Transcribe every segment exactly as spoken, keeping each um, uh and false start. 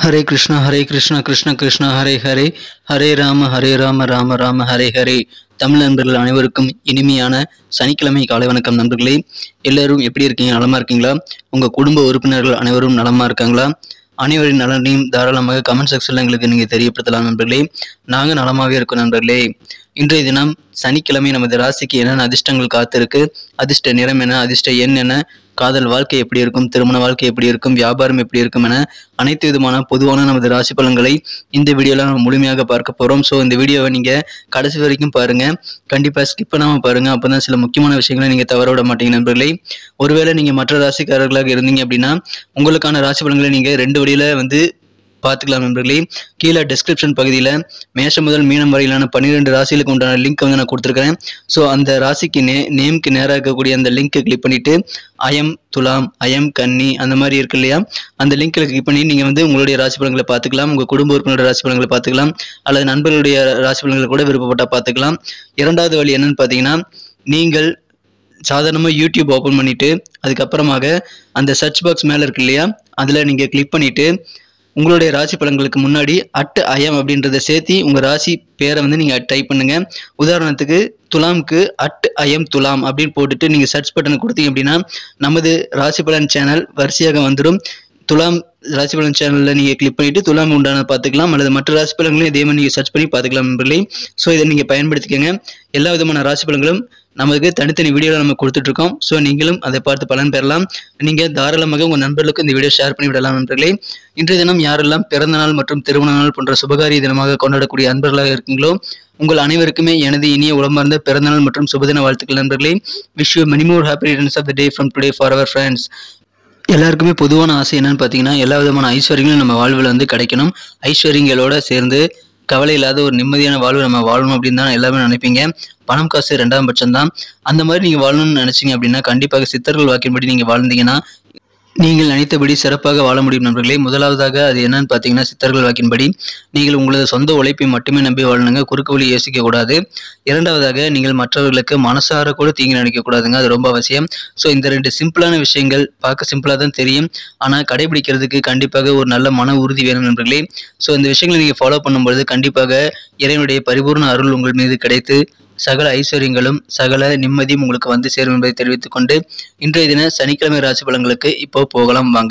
ஹரே கிருஷ்ணா ஹரே கிருஷ்ணா கிருஷ்ண கிருஷ்ணா ஹரே ஹரே ஹரே ராம ஹரே ராம ராம ராம ஹரே ஹரே. தமிழ் நண்பர்கள் அனைவருக்கும் இனிமையான சனிக்கிழமை காலை வணக்கம் நண்பர்களே. எல்லாரும் எப்படி இருக்கீங்க? நலமா இருக்கீங்களா? உங்க குடும்ப உறுப்பினர்கள் அனைவரும் நலமா இருக்காங்களா? அனைவரின் நலனையும் தாராளமாக கமெண்ட் செக்ஷன்ல எங்களுக்கு நீங்க தெரியப்படுத்தலாம் நண்பர்களே. நாங்க நலமாவே இருக்கோம் நண்பர்களே. இன்றைய தினம் சனிக்கிழமை நமது ராசிக்கு என்னென்ன அதிர்ஷ்டங்கள் காத்திருக்கு, அதிர்ஷ்ட நிறம் என்ன, அதிர்ஷ்ட எண் என்ன, காதல் வாழ்க்கை எப்படி இருக்கும், திருமண வாழ்க்கை எப்படி இருக்கும், வியாபாரம் எப்படி இருக்கும் என அனைத்து விதமான பொதுவான நமது ராசி பலன்களை இந்த வீடியோல நம்ம முழுமையாக பார்க்க போறோம். ஸோ இந்த வீடியோவை நீங்க கடைசி வரைக்கும் பாருங்க, கண்டிப்பா ஸ்கிப் பண்ணாம பாருங்க. அப்பதான் சில முக்கியமான விஷயங்களை நீங்க தவற விட மாட்டீங்க நண்பர்களே. ஒருவேளை நீங்க மற்ற ராசிக்காரர்களாக இருந்தீங்க அப்படின்னா உங்களுக்கான ராசி பலன்களை நீங்க ரெண்டு வழியில வந்து பார்த்துக்கலாம் நண்பர்களே. கீழே டிஸ்கிரிப்ஷன் பகுதியில் மேஷம் முதல் மீனம் வரையிலான பன்னிரெண்டு ராசிகளுக்கு உண்டான லிங்க் வந்து நான் கொடுத்துருக்கிறேன். ஸோ அந்த ராசிக்கு நே நேமுக்கு நேராக இருக்கக்கூடிய அந்த லிங்க்கை கிளிக் பண்ணிட்டு அயம் துலாம், அயம் கன்னி அந்த மாதிரி இருக்கு இல்லையா, அந்த லிங்க்ல கிளிக் பண்ணி நீங்கள் வந்து உங்களுடைய ராசி பலன்களை பார்த்துக்கலாம். உங்கள் குடும்ப உறுப்பினருடைய ராசி பலன்களை பார்த்துக்கலாம், அல்லது நண்பர்களுடைய ராசி பலன்களை கூட விருப்பப்பட்டால் பார்த்துக்கலாம். இரண்டாவது வழி என்னன்னு பார்த்தீங்கன்னா, நீங்கள் சாதாரணமாக யூடியூப் ஓப்பன் பண்ணிட்டு அதுக்கப்புறமாக அந்த சர்ச் பாக்ஸ் மேலே இருக்கு இல்லையா, அதில் நீங்கள் கிளிக் பண்ணிட்டு உங்களுடைய ராசி பலன்களுக்கு முன்னாடி அட் அயம் அப்படின்றத சேர்த்து உங்கள் ராசி பேரை வந்து நீங்கள் டைப் பண்ணுங்க. உதாரணத்துக்கு துலாம்க்கு அட் அயம் துலாம் அப்படின்னு போட்டுட்டு நீங்கள் சர்ச் பட்டனை கொடுத்தீங்க அப்படின்னா நமது ராசி பலன் சேனல் வரிசையாக வந்துடும். துலாம் ராசி பலன் சேனலில் நீங்கள் கிளிக் பண்ணிட்டு துலாம் உண்டான பார்த்துக்கலாம், அல்லது மற்ற ராசி பலன்களையும் இதே மாதிரி நீங்கள் சர்ச் பண்ணி பார்த்துக்கலாம் நண்பர்களே. ஸோ இதை நீங்கள் பயன்படுத்திக்கோங்க. எல்லா விதமான ராசி பலன்களும் நமக்கு தனித்தனி வீடியோவில் நம்ம கொடுத்துட்ருக்கோம். ஸோ நீங்களும் அதை பார்த்து பலன் பெறலாம். நீங்கள் தாராளமாக உங்கள் நண்பர்களுக்கு இந்த வீடியோ ஷேர் பண்ணி விடலாம் நண்பர்களே. இன்றைய தினம் யாரெல்லாம் பிறந்த நாள் மற்றும் திருமண நாள் போன்ற சுபகாரிய தினமாக கொண்டாடக்கூடிய அன்பர்களாக இருக்கீங்களோ உங்கள் அனைவருக்குமே எனது இனிய உளமார்ந்த பிறந்தநாள் மற்றும் சுபதின வாழ்த்துக்கள் நண்பர்களே. Wish you many more happy returns of the day from today for our friends. எல்லாருக்குமே பொதுவான ஆசை என்னன்னு பார்த்தீங்கன்னா, எல்லா விதமான ஐஸ்வர்யங்களும் நம்ம வாழ்வில் வந்து கிடைக்கணும். ஐஸ்வர்யங்களோட சேர்ந்து கவலை இல்லாத ஒரு நிம்மதியான வாழ்வு நம்ம வாழணும் அப்படின்னு தான் எல்லாமே நினைப்பீங்க. பணம் காசு ரெண்டாம் பட்சம் தான். அந்த மாதிரி நீங்கள் வாழணும்னு நினைச்சீங்க அப்படின்னா கண்டிப்பாக சித்தர்கள் வாக்கின்படி நீங்கள் வாழ்ந்தீங்கன்னா நீங்கள் நினைத்தபடி சிறப்பாக வாழ முடியும் நண்பர்களே. முதலாவதாக அது என்னன்னு பார்த்தீங்கன்னா, சித்தர்கள் வாக்கின்படி நீங்கள் உங்களது சொந்த உழைப்பை மட்டுமே நம்பி வாழணுங்க, குறுக்கு வழி யோசிக்க கூடாது. இரண்டாவதாக நீங்கள் மற்றவர்களுக்கு மனசார கூட தீங்கு நினைக்க கூடாதுங்க, அது ரொம்ப அவசியம். ஸோ இந்த ரெண்டு சிம்பிளான விஷயங்கள் பார்க்க சிம்பிளாக தான் தெரியும், ஆனால் கடைபிடிக்கிறதுக்கு கண்டிப்பாக ஒரு நல்ல மன உறுதி வேணும் நண்பர்களே. ஸோ இந்த விஷயங்களை நீங்கள் ஃபாலோ பண்ணும்பொழுது கண்டிப்பாக இறைவனுடைய பரிபூர்ண அருள் உங்கள் மீது கிடைத்து சகல ஐஸ்வர்யங்களும் சகல நிம்மதியும் உங்களுக்கு வந்து சேரும் என்பதை தெரிவித்துக் கொண்டு இன்றைய தின சனிக்கிழமை ராசி பலன்களுக்கு இப்போ போகலாம் வாங்க.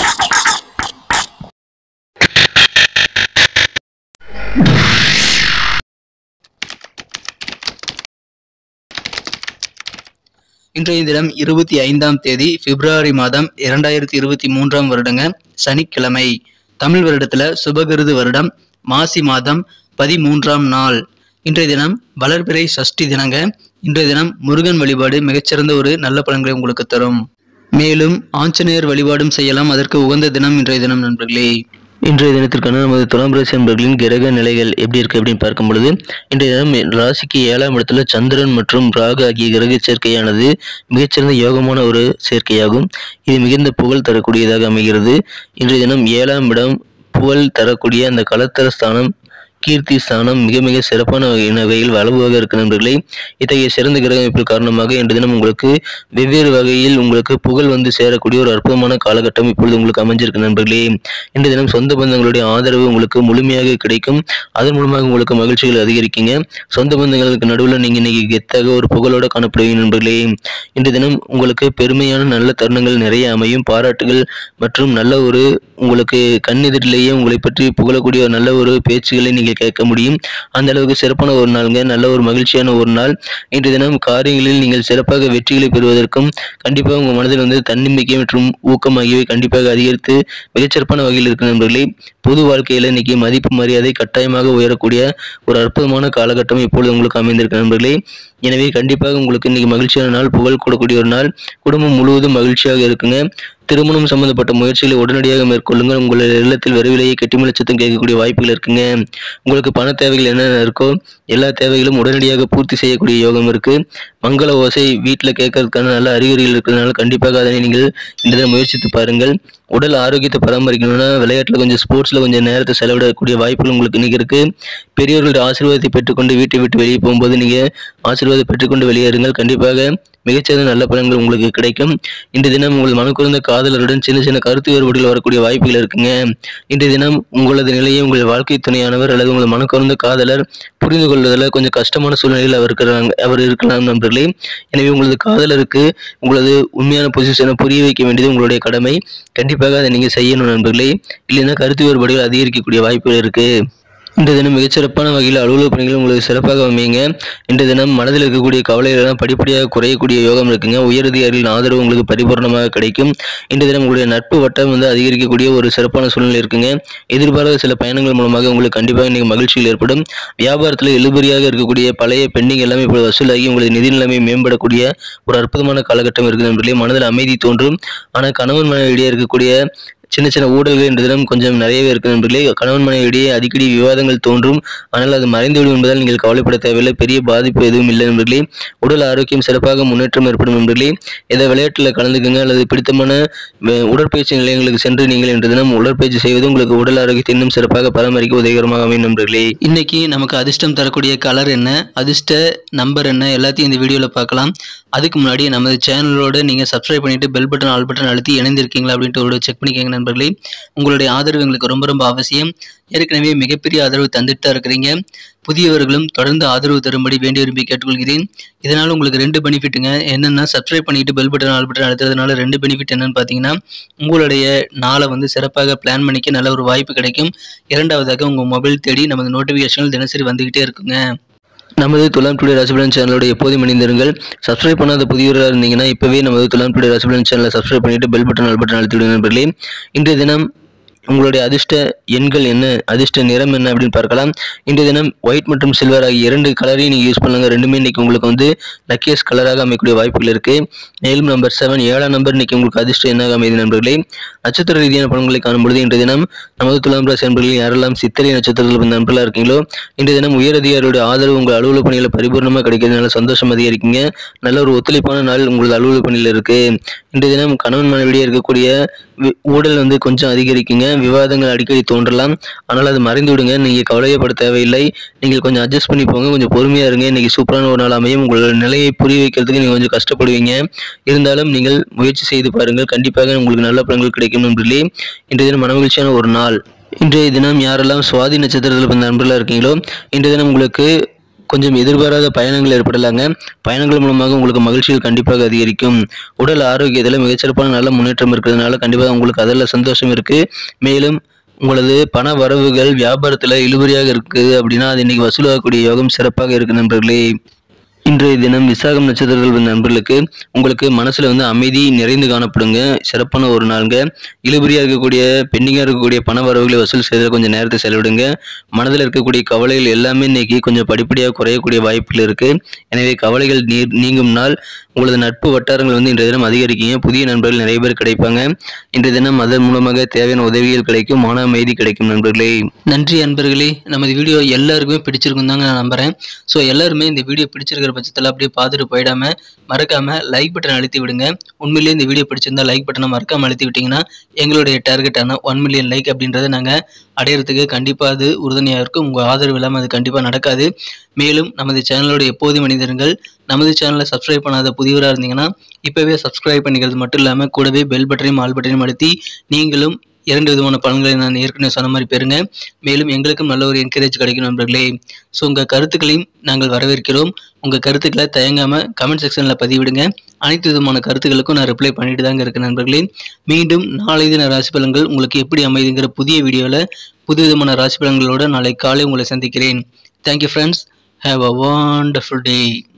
இன்றைய தினம் இருபத்தி ஐந்தாம் தேதி பிப்ரவரி மாதம் இரண்டாயிரத்தி இருபத்தி மூன்றாம் வருடங்க சனிக்கிழமை. தமிழ் வருடத்துல சுபகிருது வருடம் மாசி மாதம் பதிமூன்றாம் நாள். இன்றைய தினம் வளர்பிறை சஷ்டி தினங்க. இன்றைய தினம் முருகன் வழிபாடு மிகச்சிறந்த ஒரு நல்ல பலன்களை உங்களுக்கு தரும். மேலும் ஆஞ்சநேயர் வழிபாடும் செய்யலாம், அதற்கு உகந்த தினம் இன்றைய தினம் நண்பர்களே. இன்றைய தினத்திற்கான நமது துலாம் ராசி நண்பர்களின் கிரக நிலைகள் எப்படி இருக்கு அப்படின்னு பார்க்கும் பொழுது, இன்றைய தினம் ராசிக்கு ஏழாம் இடத்துல சந்திரன் மற்றும் ராகு ஆகிய கிரக சேர்க்கையானது மிகச்சிறந்த யோகமான ஒரு சேர்க்கையாகும். இது மிகுந்த புகழ் தரக்கூடியதாக அமைகிறது. இன்றைய தினம் ஏழாம் இடம் புகழ் தரக்கூடிய அந்த கலத்தர ஸ்தானம் கீர்த்தி ஸ்தானம் மிக மிக சிறப்பான வகையில் வலுவாக இருக்கு நண்பர்களே. இத்தகைய சிறந்த கிரக அமைப்பு காரணமாக இன்று தினம் உங்களுக்கு வெவ்வேறு வகையில் உங்களுக்கு புகழ் வந்து சேரக்கூடிய ஒரு அற்புதமான காலகட்டம் இப்பொழுது உங்களுக்கு அமைஞ்சிருக்கு நண்பர்களே. இன்று தினம் சொந்த பந்தங்களுடைய ஆதரவு உங்களுக்கு முழுமையாக கிடைக்கும். அதன் மூலமாக உங்களுக்கு மகிழ்ச்சிகள் அதிகரிக்குங்க. சொந்த பந்தங்களுக்கு நடுவில் நீங்க இன்னைக்கு கெத்தாக ஒரு புகழோட காணப்படுவீங்க நண்பர்களே. இன்று தினம் உங்களுக்கு பெருமையான நல்ல தருணங்கள் நிறைய அமையும். பாராட்டுகள் மற்றும் நல்ல ஒரு உங்களுக்கு கண்ணெதிரிலேயே உங்களை பற்றி புகழக்கூடிய நல்ல ஒரு பேச்சுகளை நீங்க கேட்க முடியும். அந்த அளவுக்கு சிறப்பான ஒரு நாளுங்க, நல்ல ஒரு மகிழ்ச்சியான ஒரு நாள். இன்றைய தினம் காரியங்களில் நீங்கள் சிறப்பாக வெற்றிகளை பெறுவதற்கும் கண்டிப்பாக உங்கள் மனதில் வந்து தன்னம்பிக்கை மற்றும் ஊக்கம் ஆகியவை கண்டிப்பாக அதிகரித்து மிகச்சிறப்பான வகையில் இருக்கு நண்பர்களே. பொது வாழ்க்கையில இன்னைக்கு மதிப்பு மரியாதை கட்டாயமாக உயரக்கூடிய ஒரு அற்புதமான காலகட்டம் இப்பொழுது உங்களுக்கு அமைந்திருக்கு நண்பர்களே. எனவே கண்டிப்பாக உங்களுக்கு இன்னைக்கு மகிழ்ச்சியான நாள், புகழ் கூடக்கூடிய ஒரு நாள். குடும்பம் முழுவதும் மகிழ்ச்சியாக இருக்குங்க. திருமணம் சம்பந்தப்பட்ட முயற்சிகளை உடனடியாக மேற்கொள்ளுங்கள். உங்கள் இல்லத்தில் விரைவிலேயே கெட்டிமலச்சத்தம் கேட்கக்கூடிய வாய்ப்புகள் இருக்குங்க. உங்களுக்கு பண தேவைகள் என்னென்ன இருக்கோ எல்லா தேவைகளும் உடனடியாக பூர்த்தி செய்யக்கூடிய யோகம் இருக்கு. மங்கள ஓசை வீட்டில் கேட்கறதுக்கான நல்ல அறிகுறிகள் இருக்கிறதுனால கண்டிப்பாக அதனை நீங்கள் இந்த முயற்சித்து பாருங்கள். உடல் ஆரோக்கியத்தை பராமரிக்கணும்னா விளையாட்டில் கொஞ்சம் ஸ்போர்ட்ஸில் கொஞ்சம் நேரத்தை செலவிடக்கூடிய வாய்ப்புகள் உங்களுக்கு இன்னைக்கு இருக்கு. பெரியவர்களுடைய ஆசீர்வாதத்தை பெற்றுக்கொண்டு வீட்டை விட்டு வெளியே போகும்போது நீங்கள் ஆசீர்வாதம் ஆசீர்வாதம் பெற்றுக்கொண்டு வெளியேறுங்கள். கண்டிப்பாக மிகச்சிறந்த நல்ல பலன்கள் உங்களுக்கு கிடைக்கும். இன்றைய தினம் உங்கள் மனக்குறந்த காதலருடன் சின்ன சின்ன கருத்து வேறுபாடுகள் வரக்கூடிய வாய்ப்புகள் இருக்குங்க. இன்றைய தினம் உங்களது நிலையை உங்கள் வாழ்க்கை துணையானவர் அல்லது உங்கள் மனக்குறந்த காதலர் புரிந்து கொள்வதில் கொஞ்சம் கஷ்டமான சூழ்நிலையில் அவர் இருக்கிறாங்க அவர் இருக்கலாம் நண்பர்களே. எனவே உங்களது காதலருக்கு உங்களது உண்மையான பொசிஷனை புரிய வைக்க வேண்டியது உங்களுடைய கடமை. கண்டிப்பாக அதை நீங்கள் செய்யணும் நண்பர்களே. இல்லைன்னா கருத்து வேறுபாடுகள் அதிகரிக்கக்கூடிய வாய்ப்புகள் இருக்கு. இன்றைய தினம் மிகச்சிறப்பான வகையில் அலுவலக பணிகள் உங்களுக்கு சிறப்பாக அமையுங்க. இன்றைய தினம் மனதில் இருக்கக்கூடிய கவலைகளெல்லாம் படிப்படியாக குறையக்கூடிய யோகம் இருக்குங்க. உயரதிகாரிகளின் ஆதரவு உங்களுக்கு பரிபூர்ணமாக கிடைக்கும். இன்றைய தினம் உங்களுடைய நட்பு வட்டம் வந்து அதிகரிக்கக்கூடிய ஒரு சிறப்பான சூழ்நிலை இருக்குங்க. எதிர்பாராத சில பயணங்கள் மூலமாக உங்களுக்கு கண்டிப்பாக இன்னைக்கு மகிழ்ச்சிகள் ஏற்படும். வியாபாரத்தில் இழுபறியாக இருக்கக்கூடிய பழைய பெண்டிங் எல்லாமே இப்போது வசூலாகி உங்களது நிதி நிலைமை மேம்படக்கூடிய ஒரு அற்புதமான காலகட்டம் இருக்குது நண்பர்களே. மனதில் அமைதி தோன்றும். ஆனால் கணவன் மனைவியிடையே இருக்கக்கூடிய சின்ன சின்ன ஊழல்கள் என்ற தினம் கொஞ்சம் நிறையவே இருக்குது நண்பர்களே. கணவன் மனைவியிடையே அடிக்கடி விவாதங்கள் தோன்றும். ஆனால் அது மறைந்துவிடும் என்பதால் நீங்கள் கவலைப்பட தேவையில்லை. பெரிய பாதிப்பு எதுவும் இல்லை நண்பர்களே. உடல் ஆரோக்கியம் சிறப்பாக முன்னேற்றம் ஏற்படும் நண்பர்களே. ஏதோ விளையாட்டில் கலந்துக்குங்க அல்லது பிடித்தமான உடற்பயிற்சி நிலையங்களுக்கு சென்று நீங்கள் இன்று தினம் உடற்பயிற்சி செய்வது உங்களுக்கு உடல் ஆரோக்கியத்தை இன்னும் சிறப்பாக பராமரிக்க உதவிகரமாக அமையும் நண்பர்களே. இன்னைக்கு நமக்கு அதிர்ஷ்டம் தரக்கூடிய கலர் என்ன, அதிர்ஷ்ட நம்பர் என்ன, எல்லாத்தையும் இந்த வீடியோவில் பார்க்கலாம். அதுக்கு முன்னாடி நமது சேனலோட நீங்கள் சப்ஸ்கிரைப் பண்ணிட்டு பெல் பட்டன் ஆல் பட்டன் அழுத்தி இணைந்திருக்கீங்களா அப்படின்ட்டு ஒரு செக் பண்ணிக்கோங்க நண்பர்களே. உங்களுடைய ஆதரவு எங்களுக்கு ரொம்ப ரொம்ப அவசியம். ஏற்கனவே மிகப்பெரிய ஆதரவு தந்துட்டு தான் இருக்கிறீங்க. புதியவர்களும் தொடர்ந்து ஆதரவு தரும்படி வேண்டி விரும்பி கேட்டுக்கொள்கிறேன். இதனால் உங்களுக்கு ரெண்டு பெனிஃபிட்டுங்க. என்னென்னா சப்ஸ்கிரைப் பண்ணிட்டு பெல் பட்டன் ஆல் பட்டன் அழுத்துறதுனால ரெண்டு பெனிஃபிட் என்னன்னு பார்த்தீங்கன்னா, உங்களுடைய நாளை வந்து சிறப்பாக பிளான் பண்ணிக்க நல்ல ஒரு வாய்ப்பு கிடைக்கும். இரண்டாவதாக உங்கள் மொபைல் தேடி நமது நோட்டிஃபிகேஷன்கள் தினசரி வந்துக்கிட்டே இருக்குங்க. நமது துலாம் டுடே ராசிபலன் சேனலோட எப்போதும் இணைந்திருங்கள். சப்ஸ்கிரைப் பண்ணாத புதியவராக இருந்தீங்கன்னா இப்போவே நமது துலாம் டுடே ராசிபலன் சேனலை சப்ஸ்கிரைப் பண்ணிட்டு பெல் பட்டன் ஆல் பட்டன் அழுத்திவிடுங்க நண்பர்களே. இன்றைய தினம் உங்களுடைய அதிர்ஷ்ட எண்கள் என்ன, அதிர்ஷ்ட நிறம் என்ன அப்படின்னு பார்க்கலாம். இன்றைய தினம் ஒயிட் மற்றும் சில்வர் ஆகிய இரண்டு கலரையும் நீங்கள் யூஸ் பண்ணுங்க. ரெண்டுமே இன்னைக்கு உங்களுக்கு வந்து லக்கியஸ்ட் கலராக அமைக்கக்கூடிய வாய்ப்புகள் இருக்கு. மேலும் நம்பர் செவன் ஏழாம் நம்பர் இன்னைக்கு உங்களுக்கு அதிர்ஷ்டம் என்னாக அமைது நண்பர்களே. நட்சத்திர ரீதியான பலன்களை காணும்பொழுது இன்றைய தினம் நமது துலாம் ராசி நண்பர்கள் யாரெல்லாம் சித்திரை நட்சத்திரத்தில் நண்பர்களாக இருக்கீங்களோ இன்றைய தினம் உயரதிகாரியுடைய ஆதரவு உங்கள் அலுவலக பணிகளை பரிபூர்ணமாக கிடைக்கிறதுனால சந்தோஷம் அதிகரிக்குங்க. நல்ல ஒரு ஒத்துழைப்பான நாள் உங்களது அலுவலக பணியில் இருக்கு. இன்றைய தினம் கணவன் மனைவிடையே இருக்கக்கூடிய ஊழல் வந்து கொஞ்சம் அதிகரிக்குங்க. விவாதங்கள் அடிக்கடி தோன்றலாம். ஆனால் அது மறைந்து விடுங்க. நீங்கள் கவலையப்பட தேவையில்லை. நீங்கள் கொஞ்சம் அட்ஜஸ்ட் பண்ணி போங்க. கொஞ்சம் பொறுமையாக இருங்க. இன்னைக்கு சூப்பரான ஒரு நாள் அமையும். உங்களோட நிலையை புரிய வைக்கிறதுக்கு நீங்கள் கொஞ்சம் கஷ்டப்படுவீங்க. இருந்தாலும் நீங்கள் முயற்சி செய்து பாருங்கள். கண்டிப்பாக உங்களுக்கு நல்ல பலன்கள் கிடைக்கும் நண்பர்களே. இன்றைய தினம் மனமகிழ்ச்சியான ஒரு நாள். இன்றைய தினம் யாரெல்லாம் சுவாதி நட்சத்திரத்தில் பிறந்த நண்பர்களாக இருக்கீங்களோ இன்றைய தினம் உங்களுக்கு கொஞ்சம் எதிர்பாராத பயணங்கள் ஏற்படலாங்க. பயணங்கள் மூலமாக உங்களுக்கு மகிழ்ச்சிகள் கண்டிப்பாக அதிகரிக்கும். உடல் ஆரோக்கியத்தில் மிகச்சிறப்பான நல்ல முன்னேற்றம் இருக்கிறதுனால கண்டிப்பாக உங்களுக்கு அதில் சந்தோஷம் இருக்குது. மேலும் உங்களது பண வரவுகள் வியாபாரத்தில் இழுபறியாக இருக்குது அப்படின்னா அது இன்னைக்கு வசூலாகக்கூடிய யோகம் சிறப்பாக இருக்குது நண்பர்களே. இன்றைய தினம் விசாகம் நட்சத்திரங்கள் நண்பர்களுக்கு உங்களுக்கு மனசில் வந்து அமைதி நிறைந்து காணப்படுங்க. சிறப்பான ஒரு நாளுங்க. இழுபறியாக இருக்கக்கூடிய பெண்டிங்காக இருக்கக்கூடிய பண வரவுகளை வசூல் செய்வதில் கொஞ்சம் நேரத்தை செலவிடுங்க. மனதில் இருக்கக்கூடிய கவலைகள் எல்லாமே இன்னைக்கு கொஞ்சம் படிப்படியாக குறையக்கூடிய வாய்ப்புகள் இருக்குது. எனவே கவலைகள் நீர் நீங்கும் நாள். உங்களது நட்பு வட்டாரங்கள் வந்து இன்றைய தினம் அதிகரிக்கீங்க. புதிய நண்பர்கள் நிறைய பேர் கிடைப்பாங்க. இன்றைய தினம் அதன் மூலமாக தேவையான உதவிகள் கிடைக்கும். மன அமைதி கிடைக்கும் நண்பர்களே. நன்றி நண்பர்களே. நமது வீடியோ எல்லாருக்குமே பிடிச்சிருக்கும் தாங்க நான் நம்புகிறேன். ஸோ எல்லாருமே இந்த வீடியோ பிடிச்சிருக்கிற பட்சத்தில் அப்படியே பார்த்துட்டு போயிடாம மறக்காம லைக் பட்டன் அழுத்தி விடுங்க. உண்மையிலேயே இந்த வீடியோ பிடிச்சிருந்தா லைக் பட்டனை மறக்காம அழுத்தி விட்டீங்கன்னா எங்களுடைய டார்கெட்டான ஒன் மில்லியன் லைக் அப்படின்றத நாங்கள் அடையிறதுக்கு கண்டிப்பாக அது உறுதுணையாக இருக்கும். உங்கள் ஆதரவு இல்லாமல் அது கண்டிப்பாக நடக்காது. மேலும் நமது சேனலோட எப்போதும் மனிதர்கள் நமது சேனலை சப்ஸ்கிரைப் பண்ணாத புதியவராக இருந்தீங்கன்னா இப்போவே சப்ஸ்கிரைப் பண்ணிக்கிறது மட்டும் இல்லாமல் கூடவே பெல் பட்டனையும் ஆல் பட்டனையும் அழுத்தி நீங்களும் இரண்டு விதமான பலன்களை நான் ஏற்கனவே சொன்ன மாதிரி பெறுங்க. மேலும் எங்களுக்கும் நல்ல ஒரு என்கரேஜ் கிடைக்கும் நண்பர்களே. ஸோ உங்கள் கருத்துக்களையும் நாங்கள் வரவேற்கிறோம். உங்கள் கருத்துக்களை தயங்காமல் கமெண்ட் செக்ஷனில் பதிவிடுங்க. அனைத்து விதமான கருத்துக்களுக்கும் நான் ரிப்ளை பண்ணிட்டு தாங்க இருக்கேன் நண்பர்களே. மீண்டும் நாளை தின ராசி பலன்கள் உங்களுக்கு எப்படி அமைதுங்கிற புதிய வீடியோவில் புது விதமான ராசி பலன்களோடு நாளை காலை உங்களை சந்திக்கிறேன். Thank you friends. Have a wonderful day.